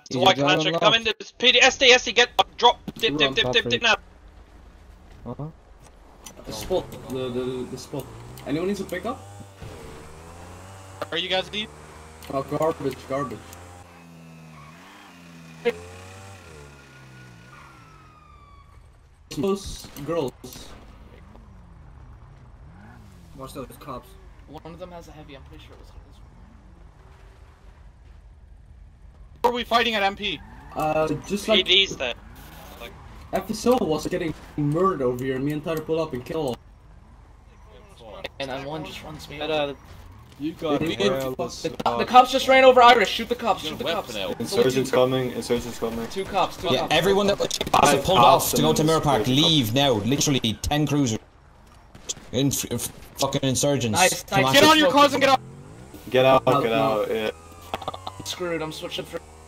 So why can't you come in this PD SD get drop dip now. The spot, the spot. Anyone needs to pick up? Are you guys deep? Oh, garbage. Those girls. Watch those cops. One of them has a heavy, I'm pretty sure it was this one. Who are we fighting at MP? Just like PD's then. Like... FSO was getting murdered over here, and me and Tyler pull up and kill him. And then one just runs me over. over. You got me. The cops just ran over Irish, shoot the cops, Insurgents coming. Two cops. Yeah, everyone that was pulled off to go to Mirror Park, leave now. Literally 10 cruisers. Fucking insurgents. Nice. Get on your cars and get out! Get out, yeah. I'm screwed, I'm switching for...